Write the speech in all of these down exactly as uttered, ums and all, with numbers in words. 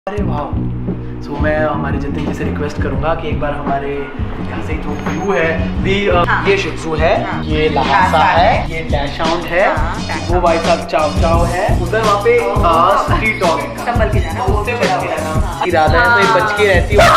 अरे वाह। सो मैं हमारे जतिन जी से रिक्वेस्ट करूंगा कि एक बार हमारे यहाँ से जो व्यू है दी uh, हाँ। ये शिजू है, हाँ। ये लहासा है, ये डैशाउंड है, हाँ। वो भाई साहब चाव चाव है, उधर वहाँ पे स्ट्रीट डॉग है, संभल के जाना, उससे बच के रहना इरादा है, तो ये बच के रहती है।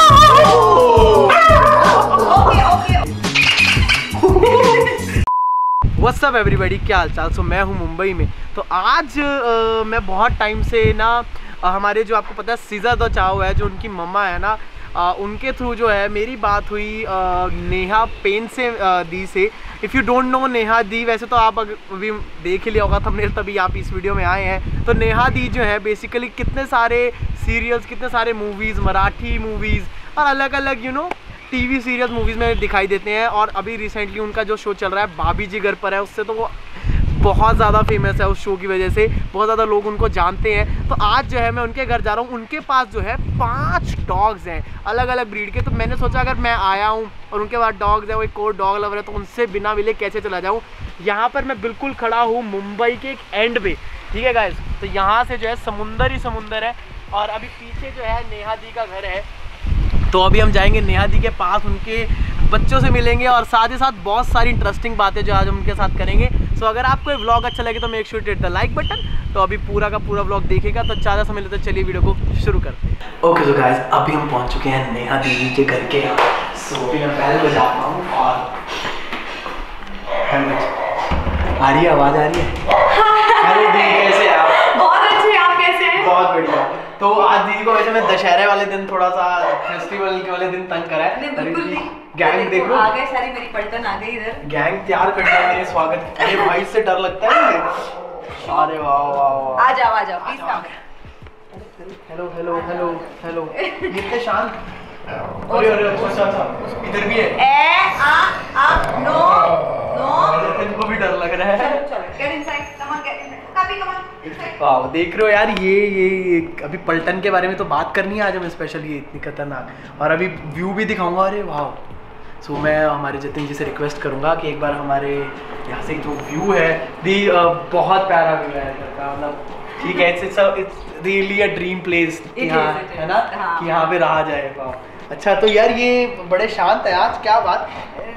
व्हाट्स अप एवरीबॉडी, क्या हाल चाल। सो मैं हूँ मुंबई में। तो आज आ, मैं बहुत टाइम से ना आ, हमारे जो आपको पता है सीज़ा द चाव है, जो उनकी मम्मा है ना, आ, उनके थ्रू जो है मेरी बात हुई आ, नेहा पेन से आ, दी से। If you don't know Neha दी, वैसे तो आप अभी देख ही लिया होगा थंबनेल, तभी आप इस वीडियो में आए हैं। तो नेहा दी जो है बेसिकली कितने सारे सीरियल्स, कितने सारे मूवीज़, मराठी मूवीज़ और अलग अलग you know TV serial movies में दिखाई देते हैं। और अभी रिसेंटली उनका जो शो चल रहा है भाभी जी घर पर है, उससे तो वो बहुत ज़्यादा फेमस है। उस शो की वजह से बहुत ज़्यादा लोग उनको जानते हैं। तो आज जो है मैं उनके घर जा रहा हूँ। उनके पास जो है पांच डॉग्स हैं अलग अलग ब्रीड के। तो मैंने सोचा अगर मैं आया हूँ और उनके पास डॉग्स है, वो एक और डॉग लवर है, तो उनसे बिना मिले कैसे चला जाऊँ। यहाँ पर मैं बिल्कुल खड़ा हूँ मुंबई के एक एंड पे, ठीक है गाइस। तो यहाँ से जो है समुंदर ही समुंदर है और अभी पीछे जो है नेहा दी का घर है। तो अभी हम जाएंगे नेहा दी के पास, उनके बच्चों से मिलेंगे और साथ ही साथ बहुत सारी इंटरेस्टिंग बातें जो आज हम उनके साथ करेंगे। सो अगर आपको ये व्लॉग अच्छा लगे तो make sure to hit the like button. तो अभी पूरा का पूरा व्लॉग देखेगा। तो ज़्यादा समय लेते चलिए वीडियो को शुरू करते हैं। ओके सो गाइस, अभी हम पहुंच चुके हैं नेहा दीदी के घर के। सो अभी मैं पहले बजाता हूँ और आ रही है, आवाज़ आ रही है। हेलो दीदी, कैसे हैं आप? बहुत अच्छे, आप कैसे हैं? बहुत बढ़िया। तो आज दीदी को वैसे मैं दशहरे वाले दिन थोड़ा सा फेस्टिवल के वाले दिन तंग करा है। बिल्कुल नहीं, गैंग देख लो, आ गए सारी, मेरी पलटन आ गई इधर। गैंग तैयार कर दिया मेरे स्वागत। अरे भाई से डर लगता है। अरे वाह वाह वाह, आ जाओ आ जाओ please come. Hello hello hello hello, इतने शांत। अरे अरे अच्छा अच्छा, इधर भी है। ए आ आ नो नो, इनको भी डर लग रहा है। चलो चलो, get inside, come on get inside, कभी कम ऑन। वाह, देख रहे हो यार, ये ये अभी पलटन के बारे में तो बात करनी है आज हमें स्पेशल, ये इतनी खतरनाक। और अभी व्यू भी दिखाऊंगा। अरे वाह। सो मैं हमारे जतिन जी से रिक्वेस्ट करूंगा कि एक बार हमारे यहाँ से जो व्यू है दी बहुत प्यारा व्यू है, मतलब ठीक है, it's it's really a dream place यहाँ है ना, कि यहाँ पे रहा जाए। वाह अच्छा। तो यार ये बड़े शांत है आज, क्या बात?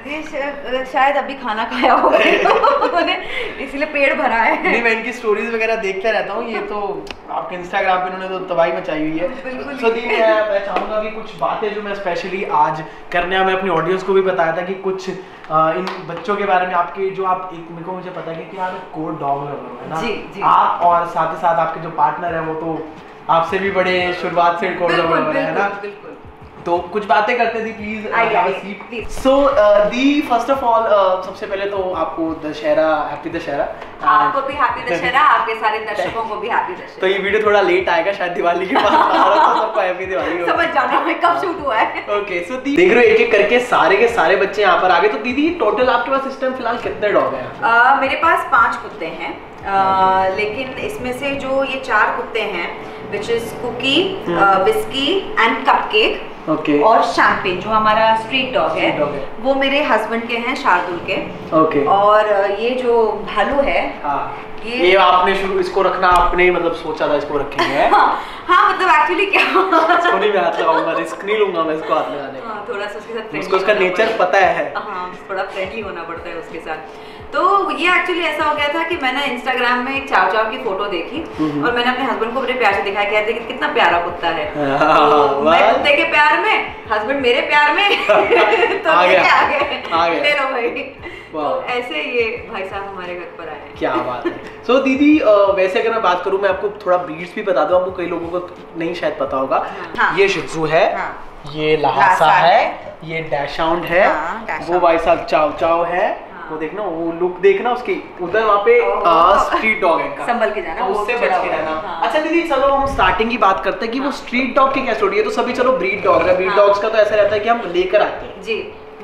शायद अभी खाना खाया होगा उन्होंने, इसलिए पेट भरा है। नहीं, मैं इनकी स्टोरीज वगैरह देखते रहता हूँ। ये तो आपके इंस्टाग्राम पे उन्होंने तो तबाही मचाई हुई है। सो दी मैं मैं चाहूँगा कि कुछ बातें जो मैं स्पेशली आज करने, मैं अपनी ऑडियंस को भी बताया था कि कुछ आ, इन बच्चों के बारे में आपके जो आप एक मेरे को मुझे पता है कि आप कोड डॉग लवर है ना जी, जी। आप, और साथ ही साथ आपके जो पार्टनर है वो तो आपसे भी बड़े शुरुआत से कोड लवर है ना। तो कुछ बातें करते थे please. So the first of all सबसे पहले तो आपको दशहरा, हैप्पी दशहरा। आपको भी हैप्पी दशहरा, आपके सारे दर्शकों को भी हैप्पी दशहरा। तो ये वीडियो थोड़ा लेट आएगा, शायद दिवाली के बाद आ रहा था, सबको हैप्पी दिवाली हो। समझ जाना है कब शूट हुआ है। ओके सो दी देख रहे हो एक एक करके सारे के सारे बच्चे यहाँ पर आ गए। तो दीदी टोटल आपके पास इस टाइम फिलहाल कितने डॉग हैं? uh, मेरे पास पांच कुत्ते हैं, uh, लेकिन इसमें से जो ये चार कुत्ते हैं which is Cookie, Bisky and Cupcake, Okay. और शैम्पेन जो हमारा स्ट्रीट डॉग है, है वो मेरे हस्बैंड के हैं, शार्दुल के। okay. और ये जो भालू है, हाँ. ये, ये आपने शुरू इसको रखना आपने मतलब सोचा था इसको रखेंगे? हाँ, हाँ मतलब एक्चुअली क्या इसको नहीं मैं हाथ लगाऊंगा, रिस्क नहीं लूंगा मैं इसको हाथ लगाने का। हाँ, थोड़ा सा उसके साथ फ्रेंडली, उसको उसका नेचर पता है। हाँ, थोड़ा फ्रेंडली होना पड़ता है उसके साथ। तो ये एक्चुअली ऐसा हो गया था कि मैंने इंस्टाग्राम में एक चाव चाव की फोटो देखी और मैंने अपने हस्बैंड को बड़े प्यार से दिखाया, कहते कि कितना प्यारा कुत्ता है। तो मैं कुत्ते के प्यार में, हस्बैंड मेरे प्यार में तो आ गया, आ गए, आ गया। ले लो भाई। तो ऐसे ये भाई साहब हमारे घर पर आए। क्या बात है। सो so, दीदी वैसे अगर मैं बात करूं, मैं आपको थोड़ा ब्रीड्स भी बता दूं, आपको कई लोगों को नहीं शायद पता होगा। हाँ। ये शिजू है, हाँ। ये लहासा है, ये डैशाउंड है, हाँ, वो भाई साहब चाव चाव है। वो देखना, वो लुक देखना उसकी, उधर वहाँ पे स्ट्रीट डॉग है, संभल के जाना, उससे बच के रहना। हाँ। अच्छा दीदी चलो हम स्टार्टिंग की बात करते हैं कि हाँ। वो स्ट्रीट डॉग की क्या स्टोरी है। तो सभी चलो ब्रीड डॉग है, ब्रीड डॉग्स का तो ऐसा रहता है कि हम लेकर आते हैं। जी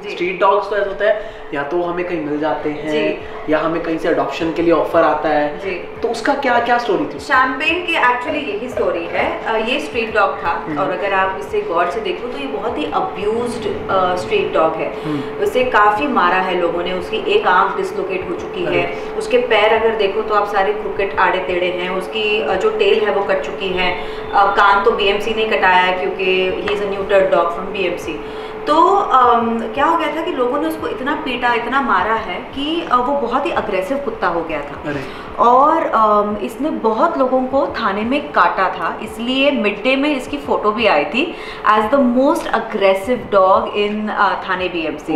स्ट्रीट डॉग्स तो ऐसा होता है या तो हमें कहीं मिल जाते हैं या हमें कहीं से अडॉप्शन के लिए ऑफर आता है जी। तो उसका क्या क्या स्टोरी थी? शैम्पेन की एक्चुअली यही स्टोरी है। ये स्ट्रीट डॉग था और अगर आप इसे गौर से देखो तो ये बहुत ही अब्यूज्ड स्ट्रीट डॉग है। उसे काफी मारा है लोगों ने, उसकी एक आंख डिसलोकेट हो चुकी है, उसके पैर अगर देखो तो आप सारे क्रिकेट आड़े टेढ़े हैं, उसकी जो टेल है वो कट चुकी है, कान तो बीएमसी ने कटाया है क्योंकि he is a neutered dog from BMC. तो um, क्या हो गया था कि लोगों ने उसको इतना पीटा, इतना मारा है कि uh, वो बहुत ही अग्रेसिव कुत्ता हो गया था और um, इसने बहुत लोगों को थाने में काटा था। इसलिए मिड डे में इसकी फोटो भी आई थी as the most aggressive dog in Thane BMC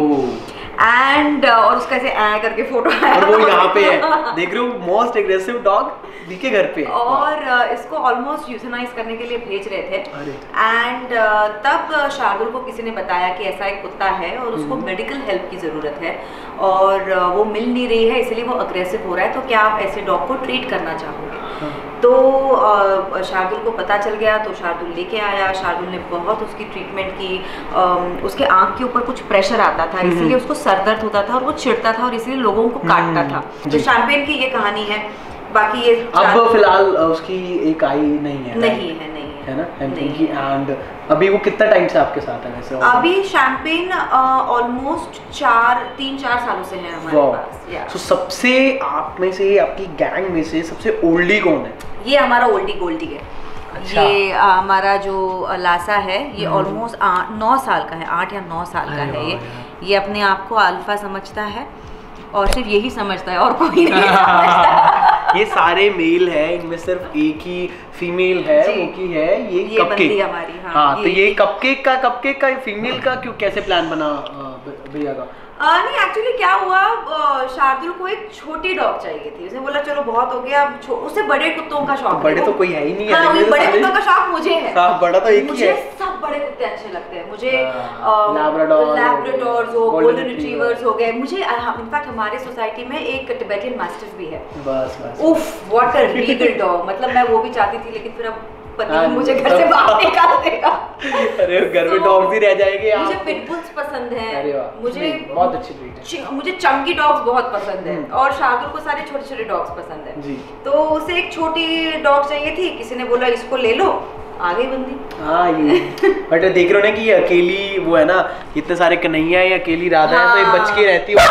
and uh, और उसका ऐसे ऐ करके फोटो आया और वो यहाँ पे है, देख रहे हो, मोस्ट एग्रेसिव डॉग के घर पे। और uh, इसको ऑलमोस्ट यूथनाइज करने के लिए भेज रहे थे एंड uh, तब शार्दुल को किसी ने बताया कि ऐसा एक कुत्ता है और उसको मेडिकल हेल्प की ज़रूरत है और uh, वो मिल नहीं रही है, इसलिए वो अग्रेसिव हो रहा है, तो क्या आप ऐसे डॉग को ट्रीट करना चाहोगे? हाँ। तो uh, शार्दुल को पता चल गया तो शार्दुल लेके आया। शार्दुल ने बहुत उसकी ट्रीटमेंट की, um, उसके आँख के ऊपर कुछ प्रेशर आता था इसलिए उसको सर दर्द होता था और वो चिढ़ता था और इसलिए लोगों को काटता था। तो शैम्पेन की ये कहानी है। बाकी ये अब फिलहाल उसकी एक आई नहीं है नहीं है नहीं है ना शैम्पेन की। एंड अभी वो कितना टाइम से आपके साथ है वैसे? अभी शैम्पेन ऑलमोस्ट चार तीन चार सालों से है हमारे पास। so, सबसे आप में से, आपकी गैंग में से सबसे ओल्डी कौन है? ये हमारा ओल्डी गोल्डी है। अच्छा। ये आ, हमारा जो लासा है ये ऑलमोस्ट नौ साल का है, आठ या नौ साल का है। ये ये अपने आप को अल्फा समझता है और सिर्फ यही समझता है और कोई नहीं समझता। ये सारे मेल है, इनमें सिर्फ एक ही फीमेल है, वो की है ये, ये कपकेक हमारी। हाँ, हाँ, तो ये कपकेक का कपकेक का फीमेल का क्यों, कैसे प्लान बना भैया का? आ, नहीं एक्चुअली क्या हुआ, शार्दुल को एक छोटी डॉग चाहिए थी। उसने बोला चलो बहुत हो गया, उसे बड़े कुत्तों का शौक। तो बड़े तो कोई है ही नहीं है। हाँ, बड़े कुत्तों का शौक मुझे है। हाँ, बड़ा तो एक ही मुझे है। सब बड़े कुत्ते अच्छे लगते हैं। मुझे लैब्राडोर, लैब्राडोर्स हो, गोल्डन रिट्रीवर्स हो गए। मुझे इनफैक्ट हमारे सोसाइटी में एक टिबेटियन मास्टिफ भी है। बस बस उफ व्हाट अ रीगल डॉग। मतलब मैं वो भी चाहती थी लेकिन फिर अब पति मुझे घर से बाहर निकाल देगा। अरे घर में डॉग्स ही रह जाएंगे। मुझे पिटबुल्स पसंद हैं, मुझे बहुत अच्छी ब्रीड है। मुझे चंकी डॉग्स बहुत पसंद है और शार्दुल को सारे छोटे छोटे डॉग्स पसंद है। तो उसे एक छोटी डॉग चाहिए थी, किसी ने बोला इसको ले लो, आ गई बंदी। हाँ ये बट देख रहे हो ना कि ये अकेली वो है ना, इतने सारे कन्हैया है, अकेली राधा है, तो ये बच के रहती है।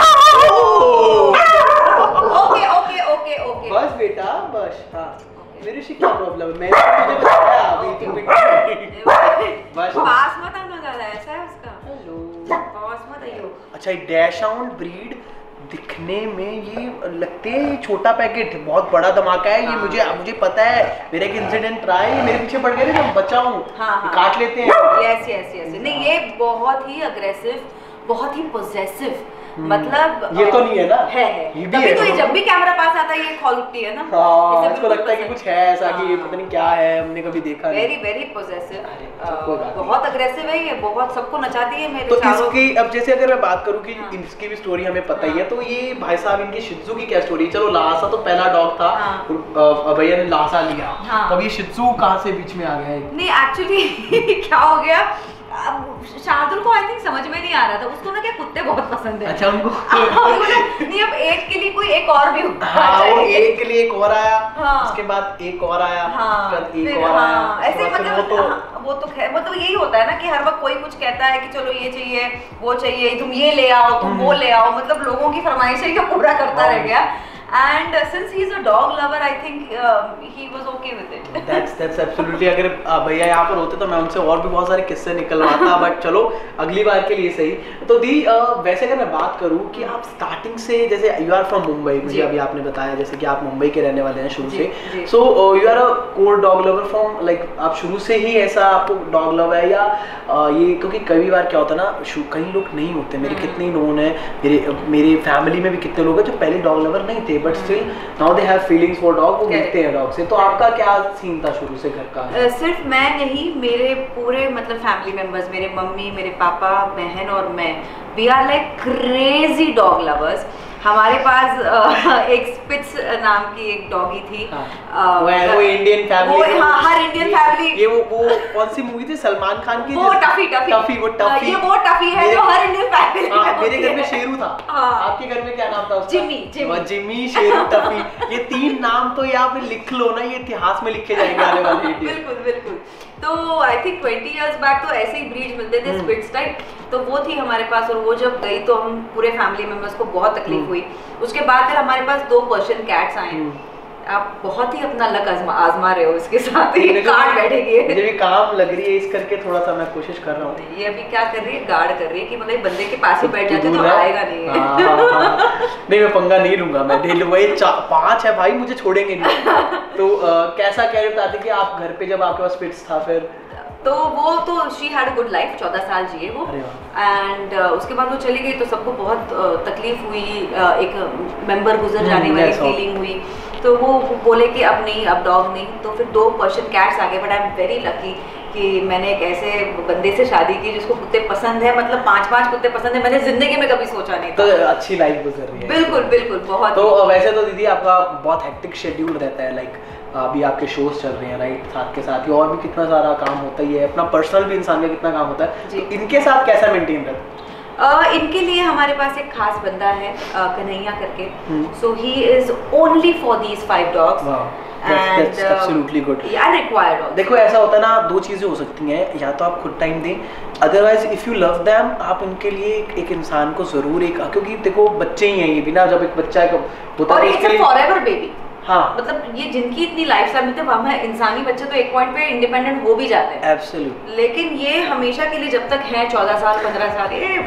ओके ओके ओके ओके बस बेटा बस। हाँ मेरे से क्या प्रॉब्लम है, मैंने तुझे बताया अभी तुम बस पास मत आना ज्यादा, ऐसा है उसका। हेलो पास मत आइयो। अच्छा ये डैश हाउंड ब्रीड दिखने में ये लगते हैं ये छोटा पैकेट, बहुत बड़ा धमाका है। हाँ, ये मुझे मुझे पता है, मेरा एक इंसिडेंट रहा है, ये मेरे पीछे पड़ गए थे जब बच्चा हूँ। हाँ, हाँ, काट लेते हैं। Yes yes yes. नहीं ये बहुत ही अग्रेसिव, बहुत ही पोजेसिव, मतलब ये तो नहीं है ना? है है। ये भी है तो ये जब भी कैमरा पास आता है ये खोल उठती है ना। हाँ, इसको लगता है कि कुछ है ऐसा कि ये पता नहीं क्या है, हमने कभी देखा नहीं। वेरी वेरी पोजेसिव, बहुत अग्रेसिव है ये, बहुत सबको नचाती है मेरे तो चारों। इसकी अब जैसे अगर मैं बात करूं कि हाँ। इसकी भी स्टोरी हमें पता ही है, तो ये भाई साहब इनकी शित्जू की क्या स्टोरी? चलो लासा तो पहला डॉग था, भैया ने लासा लिया, तब ये शित्जू कहाँ से बीच में आ गया? नहीं एक्चुअली क्या हो गया, शार्दुल को आई थिंक समझ में नहीं आ रहा था, उसको ना क्या कुत्ते बहुत पसंद है। अच्छा उनको नहीं अब एक के लिए कोई एक और भी होता है। हाँ, वो एक के लिए एक और आया, हाँ, उसके बाद एक और आया, हाँ, एक फिर, और आया, हाँ, ऐसे मतलब वो तो हाँ, वो तो खैर मतलब यही होता है ना कि हर वक्त कोई कुछ कहता है कि चलो ये चाहिए वो चाहिए, तुम ये ले आओ तुम वो ले आओ, मतलब लोगों की फरमाइशें को पूरा करता रह गया। And uh, since he is a dog lover, I think uh, he was okay with it. That's that's absolutely. अगर भैया यहाँ पर होते तो मैं उनसे और भी बहुत सारे किस्से निकलवाता, बट चलो अगली बार के लिए सही। तो दी वैसे अगर मैं बात करूँ कि आप स्टार्टिंग से, जैसे यू आर फ्रॉम मुंबई, मुझे अभी आपने बताया जैसे कि आप मुंबई के रहने वाले हैं शुरू से, so you are a core dog lover from like, आप शुरू से ही ऐसा आपको डॉग लव है या uh, ये, क्योंकि कई बार क्या होता है ना, कई लोग नहीं होते, मेरे कितने ही लोग हैं, मेरे मेरे फैमिली में भी कितने लोग हैं जो पहले डॉग लवर नहीं थे but still now they have feelings for dog, वो मिलते हैं डॉग से। तो आपका क्या सीन था शुरू से घर का? uh, सिर्फ मैं नहीं, मेरे पूरे मतलब फैमिली मेंबर्स, मेरे मम्मी, मेरे पापा, बहन और मैं, we are like crazy dog lovers. हमारे पास आ, एक स्पिट्स नाम की एक डॉगी थी। हाँ, आ, वो, वो इंडियन फैमिली, वो हाँ हर इंडियन फैमिली, ये वो वो कौन सी मूवी थी सलमान खान की, वो टफी टफी टफी वो टफी, ये वो टफी है जो हर इंडियन फैमिली में होती है। मेरे घर में शेरू था। हाँ, आपके घर में क्या नाम था उसका? Jimmy, Jimmy, Jimmy, Sheru, Tuffy. ये तीन नाम तो यहाँ पे लिख लो ना, ये इतिहास में लिखे जाएंगे आने वाले। बिल्कुल बिल्कुल। तो I think twenty years back तो ऐसे ही ब्रीड मिलते थे स्पिट्स टाइप, तो वो थी हमारे पास। और वो जब गई तो हम पूरे फैमिली मेंबर्स को बहुत तकलीफ हुई। उसके बाद फिर हमारे पास दो पर्शियन कैट्स आए। आप बहुत ही अपना लक आजमा आजमा रहे हो इसके साथ, ये गार्ड बैठेगी। मुझे भी काम लग रही है इस करके, थोड़ा सा मैं कोशिश कर रहा हूँ। ये अभी क्या कर रही है, गार्ड कर रही है कि मतलब बंदे के पास ही बैठ जाते तो आएगा नहीं है। हाँ, हाँ, हाँ। नहीं मैं पंगा नहीं लूंगा, मैं ढील वही पांच है भाई, मुझे छोड़ेंगे नहीं। तो आ, कैसा कह रहे बताते कि आप घर पे जब आपके पास स्पिट्स था फिर तो वो तो शी हैड गुड लाइफ, चौदह साल जिए वो। एंड uh, उसके बाद वो चली गई तो सबको बहुत uh, तकलीफ हुई, uh, एक मेंबर गुजर जाने वाली फीलिंग हुई। तो वो बोले कि अब नहीं, अब डॉग नहीं। तो फिर दो पर्शियन कैट्स आ गए। But I am very lucky कि मैंने एक ऐसे बंदे से शादी की जिसको कुत्ते पसंद है, मतलब पांच पांच कुत्ते पसंद है। मैंने जिंदगी में कभी सोचा नहीं था। तो अच्छी लाइफ गुजर रही है। बिल्कुल बिल्कुल बहुत। तो वैसे तो दीदी आपका बहुत हेक्टिक शेड्यूल रहता है, लाइक अभी आपके शोज चल रहे हैं राइट, साथ के साथ ही और भी कितना सारा काम होता ही है, अपना पर्सनल भी इंसान का कितना काम होता है। तो इनके साथ कैसा मेंटेन रहता है? Uh, इनके लिए हमारे पास एक खास बंदा है uh, कन्हैया करके। So he is only for these five dogs and absolutely good. या रिक्वायर्ड। देखो ऐसा होता है ना, दो चीजें हो सकती हैं, या तो आप खुद टाइम दें, otherwise if you love them आप उनके लिए एक, एक इंसान को जरूर एक, क्योंकि देखो बच्चे ही हैं ये भी ना, जब एक बच्चा होता है इसके लिए फॉरएवर बेबी। हाँ, मतलब ये जिनकी इतनी लाइफ स्टाइल मिलती है, हम इंसानी बच्चे तो एक पॉइंट पे इंडिपेंडेंट हो भी जाते हैं। एब्सोल्यूट। लेकिन ये हमेशा के लिए जब तक है चौदह साल पंद्रह साल, ए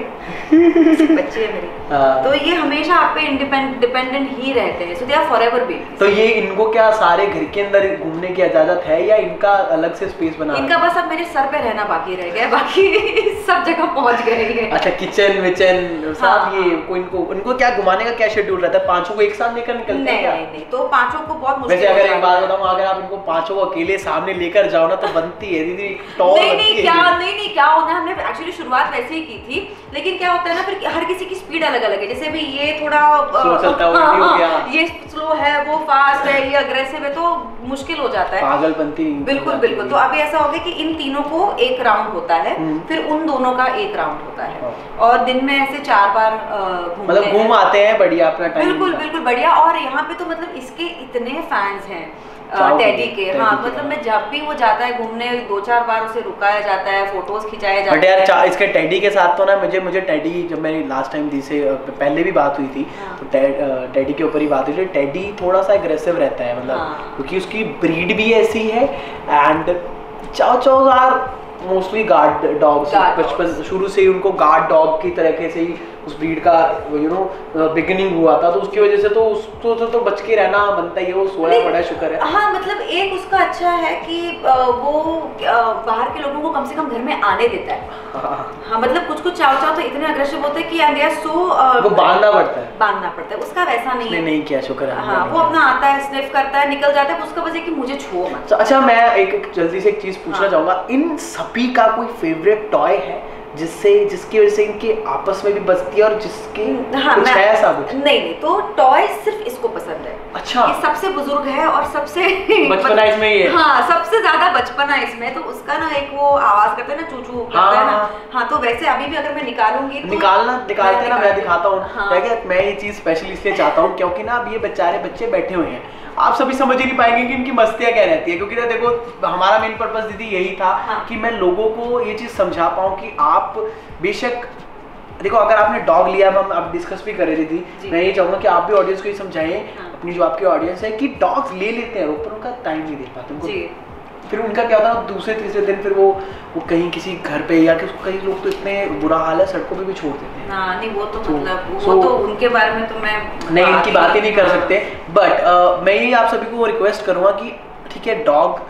भाई बच्चे है मेरे, तो ये हमेशा आप पे इंडिपेंडेंट ही रहते हैं। So they are forever baby. तो ये इनको क्या सारे घर के अंदर घूमने की इजाजत है या इनका अलग से स्पेस बना? इनका बस अब मेरे सर पे रहना बाकी रह गया, बाकी सब जगह पहुंच गए हैं। अच्छा, किचन विचन साथ। ये इनको इनको क्या घुमाने का क्या शेड्यूल रहता है? पांचों को एक साथ लेकर निकलते हैं क्या? नहीं नहीं, तो पांचों को बहुत मुश्किल। वैसे अगर एक बात बताऊं, अगर आप इनको पांचों को अकेले सामने लेकर जाओ ना तो बनती है दीदी टॉर। नहीं नहीं क्या नहीं नहीं क्या होना, हमने एक्चुअली शुरुआत वैसे ही की थी, लेकिन क्या होता है ना फिर हर किसी की स्पीड अलग अलग है। जैसे भी ये थोड़ा स्लो चलता है, उल्टी हो गया, ये स्लो है, वो फास्ट है, ये अग्रेसिव है, तो मुश्किल हो जाता है, पागलपंती। बिल्कुल बिल्कुल। तो अभी ऐसा हो गया कि इन तीनों को एक राउंड होता है, फिर उन दोनों का एक राउंड होता है, और दिन में ऐसे चार बार मतलब घूम आते हैं। बढ़िया अपना टाइम। बिल्कुल बिल्कुल बढ़िया। और यहाँ पे तो मतलब इसके इतने फैंस हैं टेडी के। हाँ मतलब मैं जब भी वो जाता है घूमने, दो चार बार उसे रुकाया जाता है, फोटोज खिंचाए जाते हैं। बट यार इसके टेडी के साथ तो ना मुझे मुझे टेडी, जब मैंने लास्ट टाइम दी से पहले भी बात हुई थी, हाँ। तो टेडी के ऊपर ही बात हुई थी। टेडी थोड़ा सा एग्रेसिव रहता है, मतलब हाँ। क्योंकि उसकी ब्रीड भी ऐसी है। एंड चाओ चाओ यार मोस्टली गार्ड डॉग्स, बचपन शुरू से ही उनको गार्ड डॉग की तरीके से ही उस ब्रीड का यू नो बिगिनिंग हुआ था, तो उसकी वजह से तो उसको तो, तो बच के रहना बनता ही है। वो सोया बड़ा शुक्र है। हाँ मतलब एक उसका अच्छा है कि वो बाहर के लोगों को कम से कम घर में आने देता है। हाँ, हाँ मतलब कुछ कुछ चाव चाव तो इतने अग्रेसिव होते हैं कि एंड दे आर सो वो बांधना पड़ता है बांधना पड़ता है। उसका वैसा नहीं है। नहीं किया, शुक्र है। हाँ वो अपना आता है, स्निफ करता है, निकल जाता है, उसका वजह कि मुझे छुओ मत। अच्छा मैं एक जल्दी से एक चीज पूछना चाहूंगा, इन सभी का कोई फेवरेट टॉय है जिससे जिसकी वजह से इनके आपस में भी बचती है और जिसके हाँ, कुछ है ऐसा कुछ? नहीं नहीं, तो टॉय सिर्फ इसको पसंद है। अच्छा, ये सबसे बुजुर्ग है और सबसे बचपना इसमें ही है। हाँ सबसे ज्यादा बचपना इसमें। तो उसका ना एक वो आवाज करता है ना, चू चू करता है ना। हाँ तो वैसे अभी भी अगर मैं निकालूंगी तो निकालना निकालते ना, मैं दिखाता हूँ। हाँ। मैं ये चीज स्पेशली इसलिए चाहता हूँ क्योंकि ना अब ये बेचारे बच्चे बैठे हुए हैं, आप सभी समझ ही नहीं पाएंगे कि इनकी मस्तियाँ क्या रहती है। क्योंकि ना देखो हमारा मेन पर्पस दीदी यही था हाँ। कि मैं लोगों को ये चीज समझा पाऊँ कि आप बेशक देखो अगर आपने डॉग लिया, हम आप डिस्कस भी कर रहे थे, मैं ये चाहूंगा कि आप भी ऑडियंस को ये समझाएं हाँ। अपनी जो आपकी ऑडियंस है कि डॉग्स ले लेते हैं पर उनका टाइम नहीं दे पाते उनको। फिर उनका क्या होता है दूसरे तीसरे दिन फिर वो वो कहीं किसी घर पे या कई लोग तो इतने बुरा हाल है सड़कों पे भी छोड़ देते हैं। हाँ, नहीं वो तो मतलब वो so, तो उनके बारे में तो मैं नहीं इनकी बात ही नहीं कर सकते। बट uh, मैं ये आप सभी को रिक्वेस्ट करूँगा कि ठीक है डॉग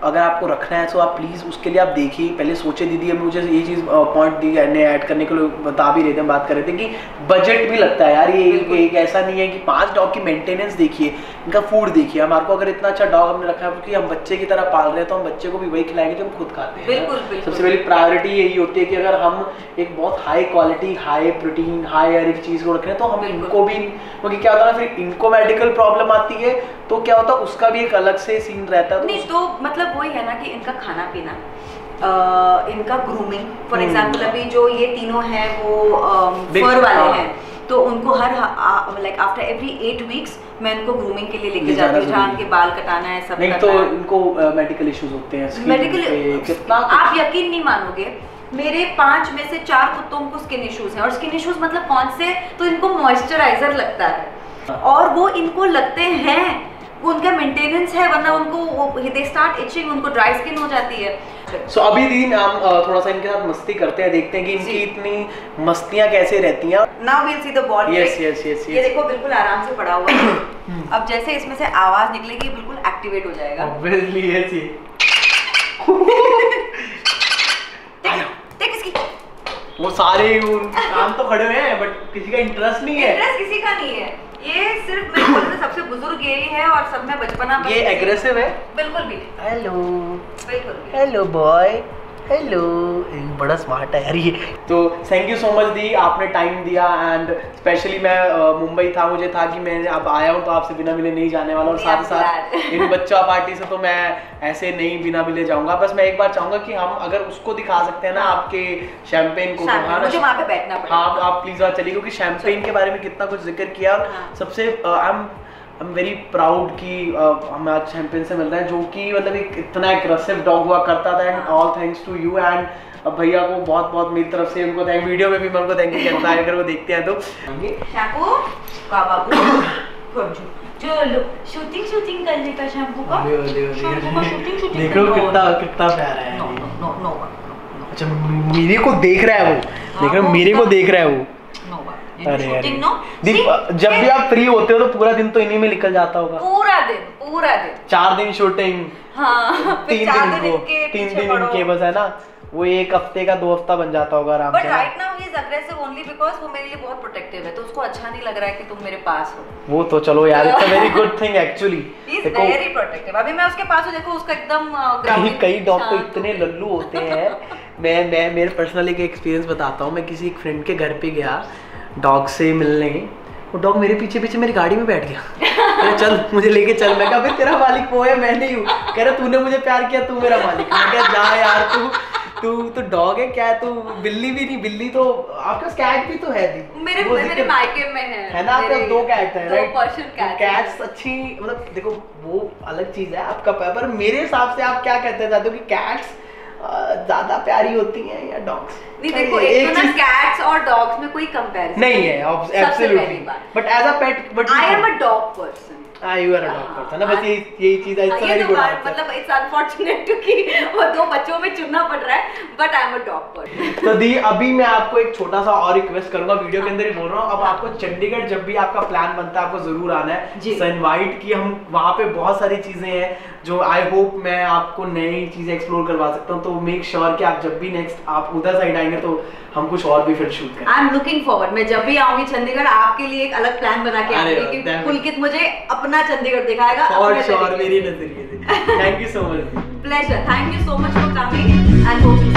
अगर आपको रखना है तो आप प्लीज़ उसके लिए आप देखिए, पहले सोचे। दीदी अब मुझे ये चीज़ पॉइंट दी ने ऐड करने के लिए बता भी रहे थे, बात कर रहे थे कि बजट भी लगता है यार। ये एक ऐसा नहीं है कि पांच डॉग की मेंटेनेंस देखिए, इनका फूड देखिए। हमारे को अगर इतना अच्छा डॉग हमने रखा है क्योंकि हम बच्चे की तरह पाल रहे हैं, तो हम बच्चे को भी वही खिलाएंगे जो हम खुद खाते हैं। बिल्कुल, बिल्कुल। सबसे पहली प्रायोरिटी यही होती है कि अगर हम एक बहुत high quality, high protein, high हर एक चीज़ को रख रहे हैं तो हम इनको भी, क्योंकि क्या होता है ना फिर इनको मेडिकल प्रॉब्लम आती है तो क्या होता है उसका भी एक अलग से सीन रहता है। नहीं तो मतलब वही है ना कि इनका खाना पीना, आ, इनका ग्रूमिंग, फॉर एग्जांपल अभी जो ये तीनों हैं वो फर वाले हैं, तो उनको हर like after every eight weeks मैं इनको ग्रूमिंग के लिए लेके जाती हूँ, जहाँ उनके बाल कटाना है, सब नहीं करना तो है। इनको मेडिकल इश्यूज होते हैं, मेडिकल कितना आप यकीन नहीं मानोगे, मेरे पांच में से चार कुत्तों को स्किन इश्यूज हैं। और स्किन इश्यूज मतलब कौन से, तो इनको मॉइस्चराइजर लगता है और वो इनको लगते हैं, वो उनका मेंटेनेंस है, वरना उनको दे स्टार्ट इचिंग, उनको ड्राई स्किन हो जाती है। सो so, अभी दिन हम थोड़ा सा इनके साथ मस्ती करते हैं, देखते हैं कि इनकी इतनी मस्तियां कैसे रहती हैं। Now we'll see the ball trick. Yes yes yes ये देखो बिल्कुल आराम से पड़ा हुआ है। अब जैसे इसमें से आवाज निकलेगी बिल्कुल एक्टिवेट हो जाएगा। ऑब्वियसली यस ये देख इसकी, वो सारे काम तो खड़े हुए हैं बट किसी का इंटरेस्ट नहीं है। इंटरेस्ट किसी का नहीं है, ये सिर्फ मैं बोलते सबसे बुजुर्ग यही है और सब में बचपना। ये एग्रेसिव है बिल्कुल भी। हेलो बिल्कुल। हेलो बॉय, हेलो, बड़ा स्मार्ट है यार ये। तो थैंक यू सो मच दी, आपने टाइम दिया। एंड स्पेशली मैं मुंबई था, मुझे था कि मैं अब आया हूँ तो आपसे बिना मिले नहीं जाने वाला, और साथ ही साथ इन बच्चा पार्टी से तो मैं ऐसे नहीं बिना मिले जाऊंगा। बस मैं एक बार चाहूंगा कि हम अगर उसको दिखा सकते हैं ना आपके शैम्पेन को, मुझे वहाँ पे बैठना पड़ेगा। हाँ आप प्लीज वहाँ चलिए, क्योंकि शैम्पेन के बारे में कितना कुछ जिक्र किया। सबसे I am I am very proud कि uh, हम आज चैंपियन से मिल रहे हैं, जो कि मतलब एक इतना एग्रेसिव डॉग हुआ करता था। And all thanks to you. And अब भैया को बहुत बहुत मेरी तरफ से उनको थैंक, वीडियो में भी मैं उनको थैंक यू कहता है अगर वो देखते हैं तो। शैम्पू का बाबू चलो शूटिंग शूटिंग करने का शैम्पू का शैम्पू का शूटिंग शूटिंग देखो कितना कितना प्यारा है। नो नो नो अच्छा मेरे को देख रहा है वो, देख रहा है मेरे को देख रहा है वो। अरे अरे जब भी आप फ्री होते हो तो पूरा दिन तो इन्हीं में निकल जाता होगा। पूरा दिन पूरा दिन चार दिन शूटिंग, हाँ, तीन दिन इनको, तीन दिन इनके बस है ना, वो एक हफ्ते का दो हफ्ता बन जाता होगा आराम से। But right now he is aggressive only because वो मेरे लिए बहुत प्रोटेक्टिव है, तो उसको अच्छा नहीं लग रहा है कि तुम मेरे पास हो। वो तो चलो यार, it's a very good thing actually. He is very protective. अभी मैं उसके पास हूं, देखो उसका एकदम ग्राउंड। कई डॉग तो इतने लल्लू होते हैं। मैं मैं मेरे पर्सनली एक एक्सपीरियंस बताता हूँ। मैं किसी एक फ्रेंड के घर पे गया डॉग से मिलने, वो डॉग मेरे पीछे पीछे मेरी गाड़ी में बैठ गया। चल मुझे लेके चल। मैं कहा फिर तेरा मालिक वो है, मैं नहीं हूँ। कह रहा तूने मुझे प्यार किया, तू मेरा मालिक। मैं कहा जा यार, तू तू तो डॉग है क्या, तू बिल्ली भी नहीं। बिल्ली तो आपका कैट भी तो है दी, मेरे मेरे मायके में है है ना, आपके दो कैट है राइट। पर्शियन कैट, कैट्स अच्छी, मतलब देखो वो अलग चीज है आपका, पर मेरे हिसाब से आप क्या कहते चाहते हो कि कैट्स ज्यादा प्यारी होती हैं या डॉग्स? नहीं देखो, एक तो ना कैट्स और डॉग्स में कोई कंपैरिजन नहीं है absolutely, but as a pet but I am a dog person. Ah, you are a dog person ना, बस यही यही चीज है। ये तो मतलब इट्स अनफॉर्चुनेट कि वो दो बच्चों में चुनना पड़ रहा है, but I am a dog person. तो दी अभी मैं आपको एक छोटा सा और रिक्वेस्ट करूंगा, वीडियो के अंदर ही बोल रहा हूँ। अब आपको चंडीगढ़ जब भी आपका प्लान बनता है आपको जरूर आना है। सनवाइट की हम वहाँ पे बहुत सारी चीजें हैं जो आई होप मैं आपको नई चीजें एक्सप्लोर करवा सकता हूँ। तो मेक श्योर कि आप जब भी नेक्स्ट आप उधर साइड आएंगे तो हम कुछ और भी फिर शूट करें। I am looking forward. मैं जब भी आऊंगी चंडीगढ़ आपके लिए एक अलग प्लान बना के आऊंगी कि पुलकित मुझे अपना चंडीगढ़ दिखाएगा। और श्योर मेरी नजरिए से। Thank you so much. Pleasure, thank you so much for coming and hope